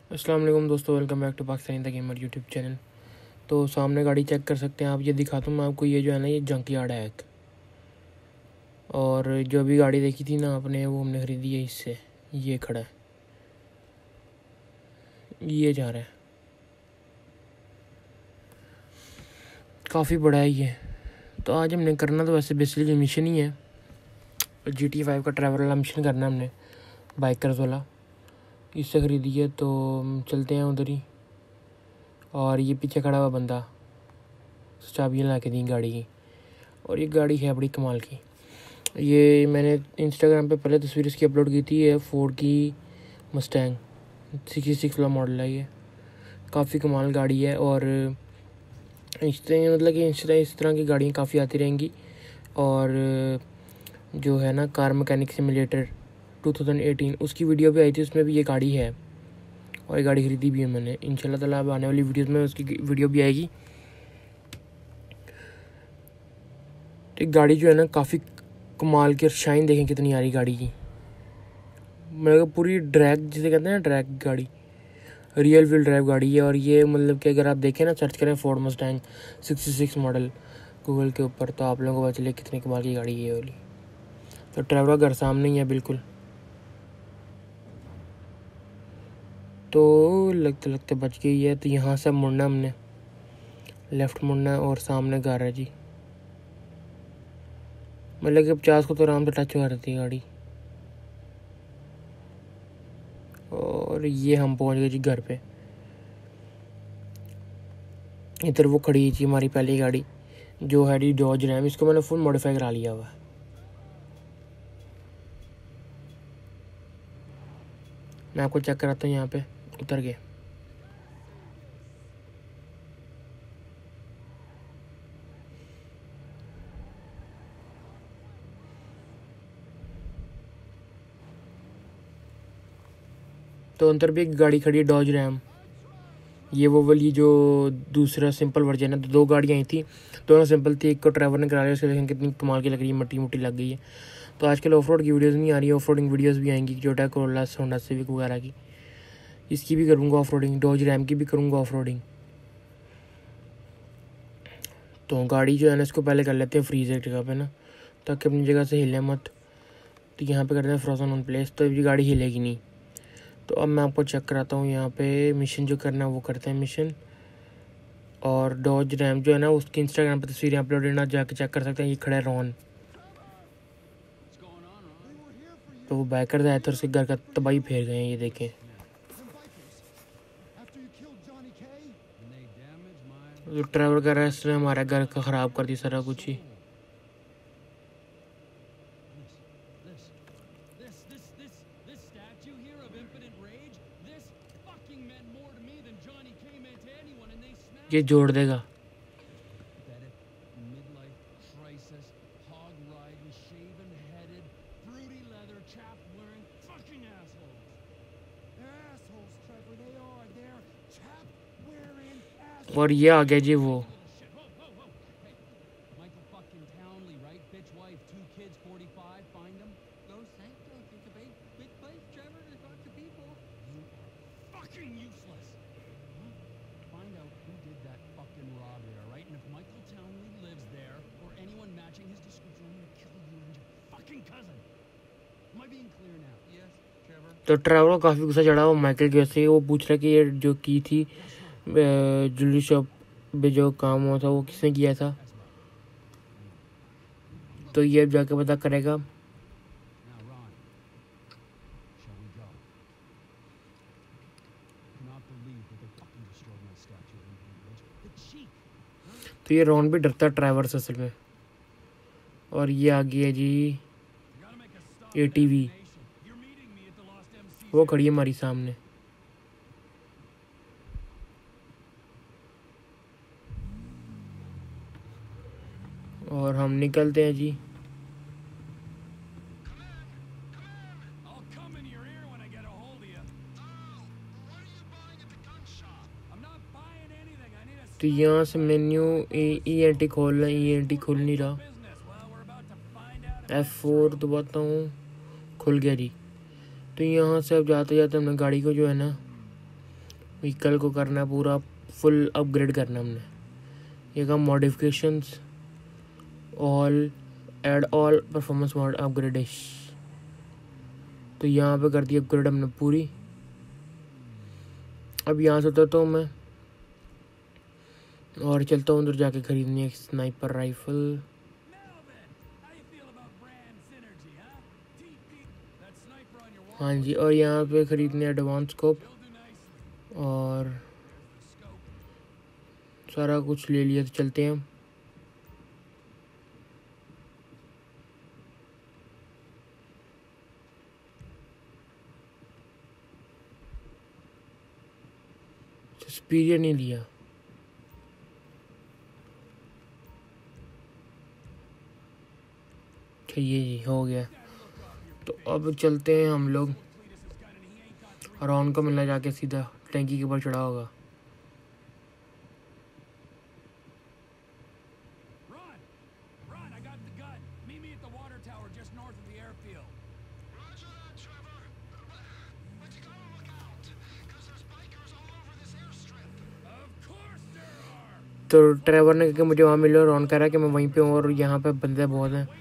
अस्सलाम वालेकुम दोस्तों, welcome back to Pakistani the gamer YouTube channel. तो सामने गाड़ी चेक कर सकते हैं आप। ये दिखाता हूँ मैं आपको। ये जो है ना, ये जंक यार्ड है एक। और जो अभी गाड़ी देखी थी ना आपने, वो हमने ख़रीदी है इससे। ये खड़ा है, ये जा रहा है, काफ़ी बड़ा है ये। तो आज हमने करना तो वैसे बेसिकली मिशन ही है, GTA 5 का ट्रैवल वाला मिशन करना है हमने, बाइकर्स वाला। इससे ख़रीदी है तो चलते हैं उधर ही। और ये पीछे खड़ा हुआ बंदा चाबियाँ ला के दी गाड़ी की। और ये गाड़ी है बड़ी कमाल की। ये मैंने इंस्टाग्राम पे पहले तस्वीर इसकी अपलोड की थी। ये फोर्ड की मस्टैंग 66 वाला मॉडल है। ये काफ़ी कमाल गाड़ी है। और इस तरह मतलब कि इस तरह की गाड़ियाँ काफ़ी आती रहेंगी। और जो है ना, कार मैकेनिक सिमुलेटर 2018 उसकी वीडियो भी आई थी, उसमें भी ये गाड़ी है। और ये गाड़ी ख़रीदी भी है मैंने। इंशाल्लाह ताला अब आने वाली वीडियोस में उसकी वीडियो भी आएगी। तो एक गाड़ी जो है ना, काफ़ी कमाल की। और शाइन देखें कितनी आ रही गाड़ी की। मेरे को पूरी ड्रैग जिसे कहते हैं ना, ड्रैग गाड़ी, रियल व्हील ड्राइव गाड़ी है। और ये मतलब कि अगर आप देखें ना, सर्च करें फोर्ड मस्टैंग 66 मॉडल गूगल के ऊपर, तो आप लोगों को पता चले कितनी कमाल की गाड़ी है ये वाली। तो ट्रैवलर घर सामने ही है बिल्कुल। तो लगते लगते बच गई है। तो यहाँ से मुड़ना हमने, लेफ़्ट मुड़ना है और सामने घर है जी। मतलब कि 50 को तो आराम से टच हो रही गाड़ी। और ये हम पहुँच गए जी घर पे। इधर वो खड़ी है जी हमारी पहली गाड़ी, जो है डी डॉज रैम। इसको मैंने फुल मॉडिफाई करा लिया हुआ है। मैं आपको चेक कराता हूँ यहाँ पे उतर के। तो अंदर भी एक गाड़ी खड़ी है डॉज रैम। ये वो वाली जो दूसरा सिंपल वर्जन है। तो दो गाड़ियाँ आई थी, दोनों सिंपल थी। एक को ड्राइवर ने करा लिया, उसके देखें कितनी कमाल की लग रही है, मट्टी मुट्टी लग गई है। तो आजकल ऑफ रोड की वीडियोज़ नहीं आ रही है, ऑफ रोडिंग वीडियोज़ भी आएंगी, टोयोटा कोरोला, होंडा सिविक वगैरह की। इसकी भी करूँगा ऑफ रोडिंग, डॉज रैम की भी करूँगा ऑफ रोडिंग। तो गाड़ी जो है ना, इसको पहले कर लेते हैं फ्रीज एक जगह पे ना, ताकि अपनी जगह से हिले मत। तो यहाँ पे करते हैं फ्रोजन ऑन प्लेस, तो ये गाड़ी हिलेगी नहीं। तो अब मैं आपको चेक कराता हूँ यहाँ पे मिशन जो करना है वो करते हैं मिशन। और डॉज रैम जो है ना, उसकी इंस्टाग्राम पर तस्वीरें अपलोड है ना, जाके चेक कर सकते हैं। ये खड़ा है रॉन। तो वो बाइकर आए थे, उसके घर का तबाही फेर गए हैं, ये देखें। जो ड्राइवर का रेस्ट ने हमारा घर का ख़राब कर दी सारा कुछ ही। ये जोड़ देगा। और ये आ गया जी वो। तो ट्रैवलर काफ़ी गुस्सा चढ़ा हुआ माइकल के वजह से। वो पूछ रहा है कि ये जो की थी ज्वेलरी शॉप पे जो काम हुआ था, वो किसने किया था। तो ये अब जाके पता करेगा। तो ये रॉन भी डरता है ड्राइवर से असल में। और ये आ गई है जी ATV, वो खड़ी है हमारी सामने। और हम निकलते हैं जी। तो यहाँ से मेन्यू ENT खोलना, ENT खुल नहीं रहा। F4 दबाता हूँ, खुल गया जी। तो यहाँ से अब जाते जाते हमने गाड़ी को जो है ना, व्हीकल को करना है पूरा फुल अपग्रेड करना है हमने। ये कहा modifications all add all performance mod upgrades, तो यहाँ पे कर दी अपग्रेड हमने पूरी। अब यहाँ से उतरता हूँ मैं और चलता हूँ उधर जाके ख़रीदनी है स्नाइपर राइफल। हाँ जी, और यहाँ पे ख़रीदने एडवांस स्कोप और सारा कुछ ले लिया, तो चलते हैं हम। सुपीरियर नहीं लिया, चाहिए जी, हो गया। तो अब चलते हैं हम लोग, रॉन को मिलना जाके सीधा टैंकी के ऊपर चढ़ा होगा। तो ट्रेवर ने कहा कि मुझे वहाँ मिलो, रॉन कह रहा है कि मैं वहीं पे हूँ और यहाँ पे बंदे बहुत हैं।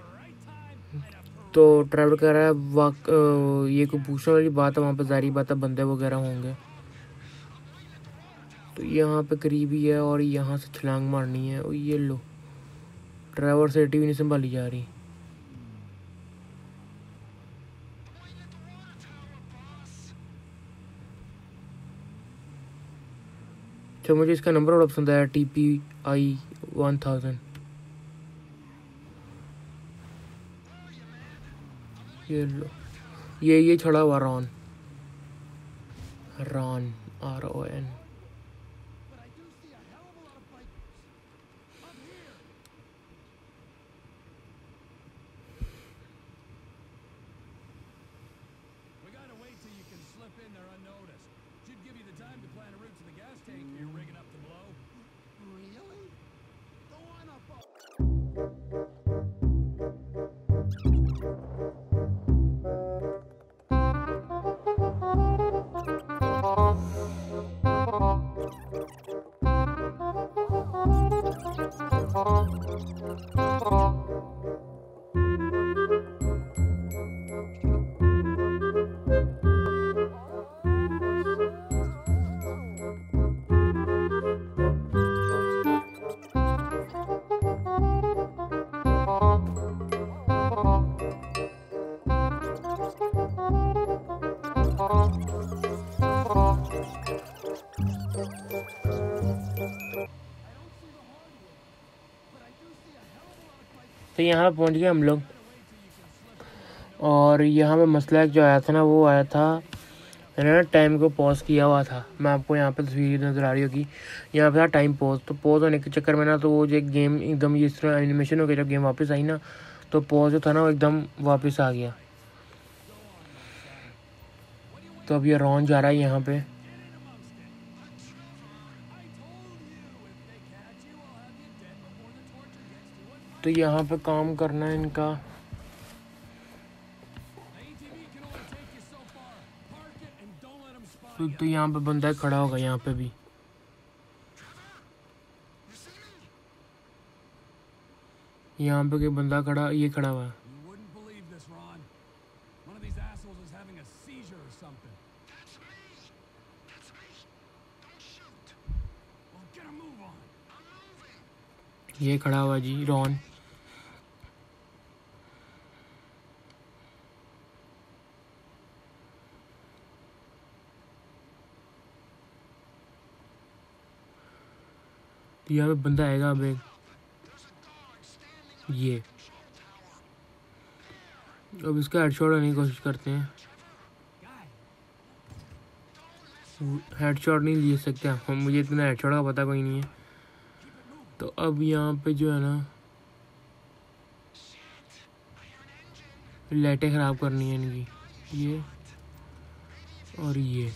तो ट्रेवर कह रहा है ये कोई पूछने वाली बात है, वहाँ पे ज़ाहिर बात है बंदे वगैरह होंगे। तो यहाँ पे करीब ही है और यहाँ से छलांग मारनी है। और ये लो, ट्रेवर से टीवी नहीं संभाली जा रही। तो मुझे इसका नंबर बड़ा पसंद आया, TPI-1000। ये लो, ये छड़ा हुआ रॉन, RON। तो यहाँ पहुँच गए हम लोग, और यहाँ पे मसला जो आया था ना, वो आया था, मैंने ना टाइम को पॉज किया हुआ था। मैं आपको यहाँ पे तस्वीर नज़र आ रही होगी, यहाँ पे था टाइम पॉज। तो पॉज होने के चक्कर में ना, तो वो जो गेम एकदम इस तरह एनिमेशन हो गया, जब गेम वापस आई ना, तो पॉज जो था ना वो एकदम वापस आ गया। तो अब ये रॉन जा रहा है यहाँ पे, तो यहाँ पे काम करना है इनका। तो यहाँ पे बंदा खड़ा होगा, यहाँ पे भी यहाँ पे कोई बंदा खड़ा, ये खड़ा हुआ है। ये खड़ा हुआ जी रॉन। तो यहाँ पे बंदा आएगा अब एक, ये अब इसका हेडशॉट लेने की कोशिश करते हैं। हेडशॉट नहीं ले सकते हम, मुझे इतना हेडशॉट का पता कोई नहीं है। तो अब यहाँ पे जो है ना, लाइटें ख़राब करनी है इनकी, ये और ये।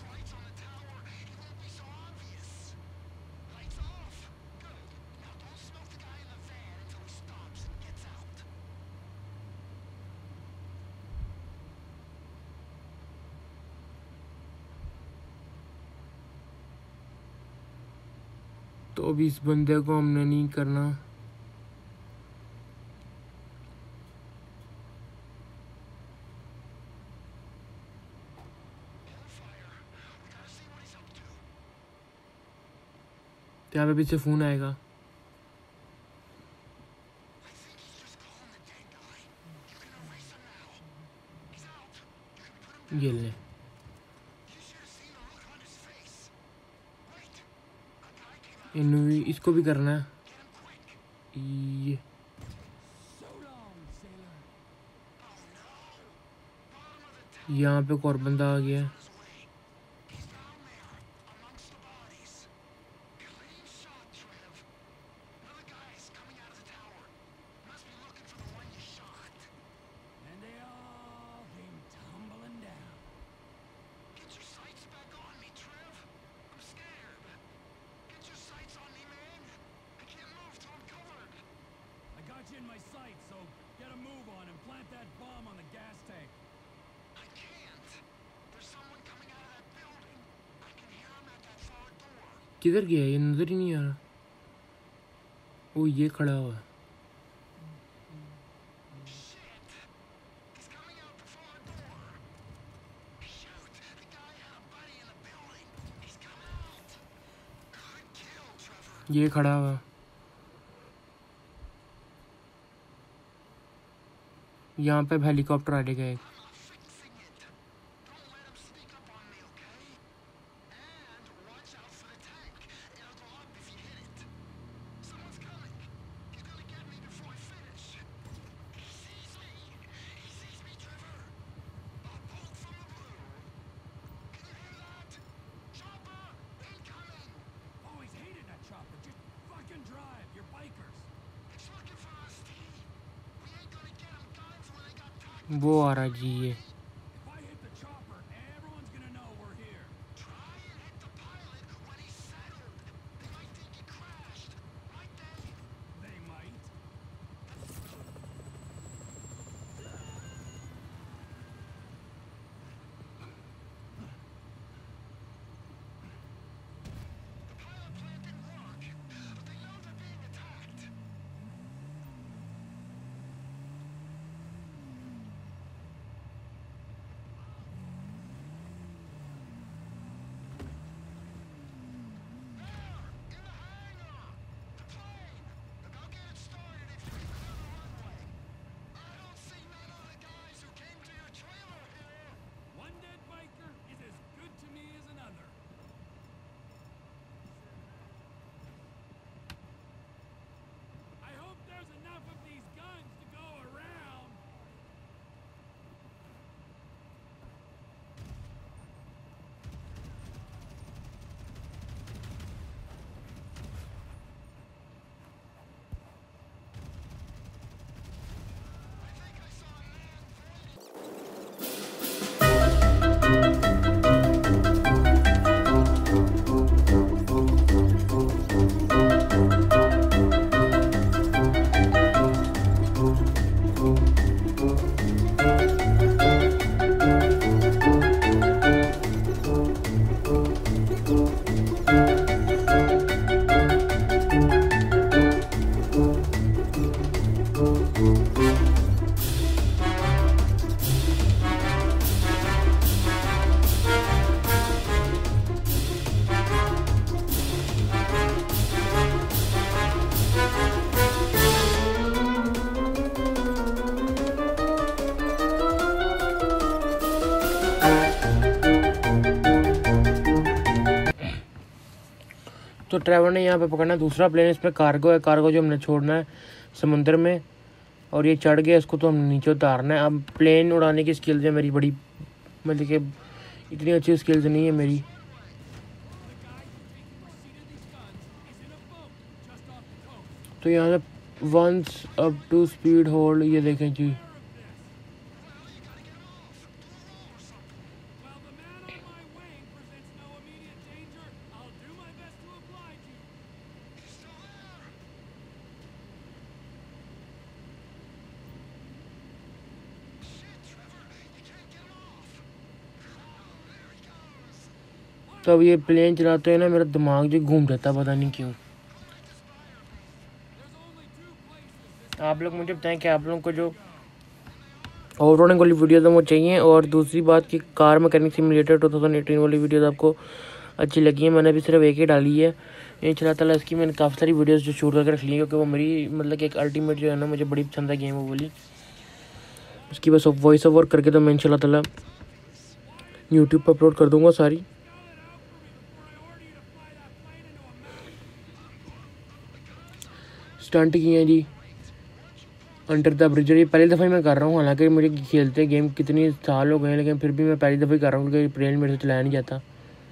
तो अभी इस बंदे को हमने नहीं करना। यहाँ पे पीछे फोन आएगा। ये ले, इसको भी करना है। ये यहाँ पे एक और बंदा आ गया। In my sight, so get a move on and plant that bomb on the gas tank. I can't. There's someone coming out of that building. I can hear him at that far door. किधर गया ये? नजर ही नहीं आ रहा। वो ये खड़ा हुआ है। Shit. He's coming out the far door. Shoot. The guy had a buddy in the building. He's come out. Good kill, Trevor. ये खड़ा हुआ। यहाँ पे हेलीकॉप्टर आ जाएगा एक। वो आ रहा जी ये। तो ट्रैवल ने यहाँ पे पकड़ना दूसरा प्लेन। इसमें कार्गो है, कार्गो जो हमने छोड़ना है समुंदर में। और ये चढ़ गया, इसको तो हमने नीचे उतारना है। अब प्लेन उड़ाने की स्किल्स है मेरी बड़ी, मतलब कि इतनी अच्छी स्किल्स नहीं है मेरी। तो यहाँ से once up to speed hold, ये देखें जी। तो अब ये प्लेन चलाते हैं ना, मेरा दिमाग जो घूम जाता है, पता नहीं क्यों। आप लोग मुझे बताएं कि आप लोगों को जो ऑफ-रोडिंग वाली वीडियोज़ हैं वो चाहिए। और दूसरी बात कि कार मैकेनिक सिमुलेटर 2018 वाली वीडियोज़ आपको अच्छी लगी है। मैंने अभी सिर्फ एक ही डाली है। इंशाल्लाह ताला इसकी मैंने काफ़ी सारी वीडियोज़ जो शूट करके रख ली है, क्योंकि वो मेरी मतलब कि एक अल्टीमेट जो है ना, मुझे बड़ी पसंद है गेम वो वाली। उसकी बस वॉइस ओवर करके तो मैं इंशाल्लाह ताला यूट्यूब पर अपलोड कर दूँगा सारी। स्टंट किए हैं जी अंडर द ब्रिज, ये पहली दफ़ा ही मैं कर रहा हूँ। हालांकि मुझे खेलते गेम कितनी साल हो गए, लेकिन फिर भी मैं पहली दफ़ा ही कर रहा हूँ, क्योंकि प्लेन मेरे से चलाया नहीं जाता।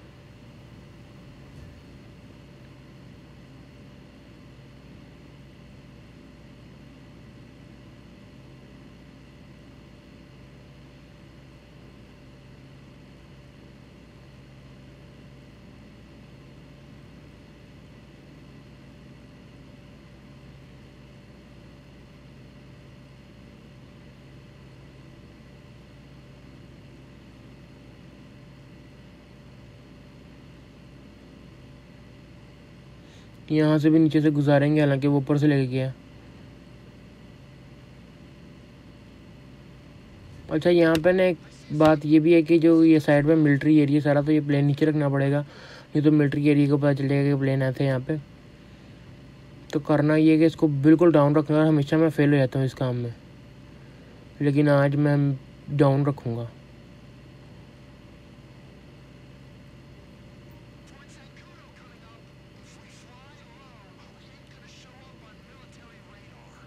यहाँ से भी नीचे से गुजारेंगे, हालांकि वो ऊपर से लेके गया। अच्छा, यहाँ पे ना एक बात ये भी है कि जो ये साइड में मिलिट्री एरिया सारा, तो ये प्लेन नीचे रखना पड़ेगा, नहीं तो मिलिट्री एरिया को पता चल जाएगा कि प्लेन ऐसे यहाँ पे। तो करना ये है कि इसको बिल्कुल डाउन रखना। और हमेशा मैं फेल हो जाता हूँ इस काम में, लेकिन आज मैं डाउन रखूँगा। Point Zancudo coming up. If we fly low, we ain't gonna show up on military radar.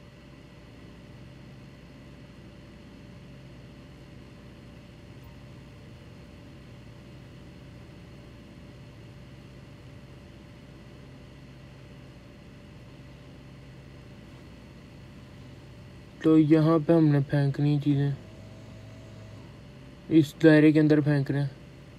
तो यहाँ पे हमने फेंकनी चीज़ें, इस दायरे के अंदर फेंक रहे हैं।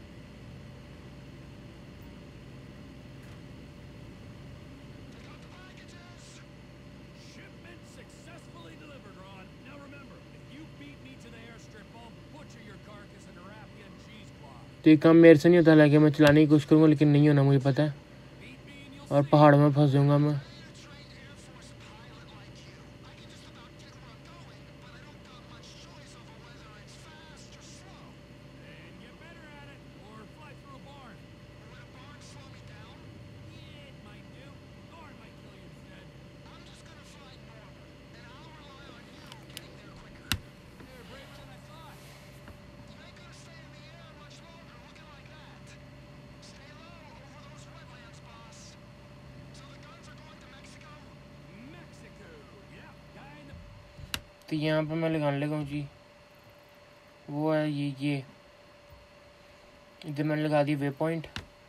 They got the packages. Shipment successfully delivered, Ron. Now remember, if you beat me to the airstrip, I'll butcher your carcass and wrap you in cheesecloth. तो ये काम मेरे से नहीं होता, हालांकि मैं चलाने की कोशिश करूँगा, लेकिन नहीं होना मुझे पता है। Beat me and you'll और see. पहाड़ में फंस जाऊँगा मैं। Being a trained Air Force pilot like you, I can just about get where I'm going, but I don't got much choice over whether it's fast or slow. Then get better at it, or fly through a barn. Would a barn slow me down? Yeah, it might do. Or it might kill you instead. I'm just gonna fly normal, and I'll rely on you getting there quicker. You're braver than I thought. You ain't gonna stay in the air much longer looking like that. Stay low over those wetlands, boss. So the guns are going to Mexico? Mexico. Yeah, guy in the तो यहाँ पे मैं लगाने लगा हूँ जी, वो है ये इधर मैंने लगा दी वे पॉइंट।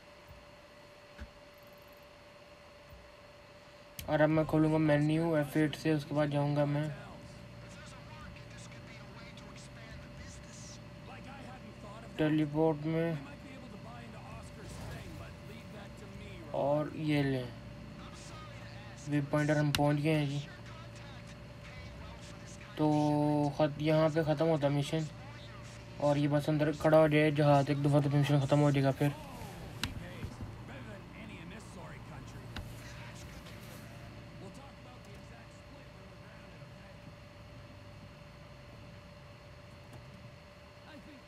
और अब मैं खोलूँगा मेन्यू F8 से, उसके बाद जाऊँगा मैं If there's a market, this could be a way to expand the business. like I hadn't thought of that. Teleport में, You might be able to buy into Oscar's thing, but leave that to me, Ron. और ये लें I'm sorry to ask. Way point. और हम पहुँच गए हैं जी। Your contact paying well for this kind तो यहाँ पे ख़त्म होता मिशन, और ये बस अंदर खड़ा हो जाए जहाज़ एक दफ़ा, तो मिशन ख़त्म हो जाएगा फिर। He pays. Better than any in this sorry country. We'll talk about the exact split when we're grounded, okay? I think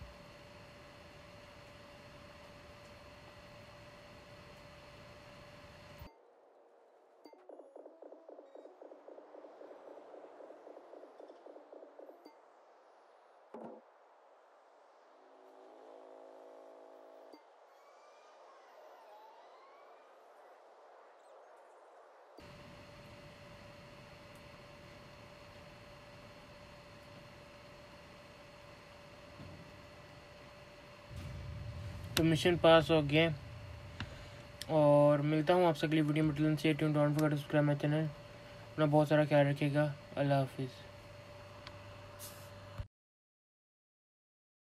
तो मिशन पास हो गए, और मिलता हूँ आपसे अगली वीडियो में। Till then stay tuned, don't forget to subscribe my channel. अपना बहुत सारा ख्याल रखिएगा। अल्लाह हाफिज़।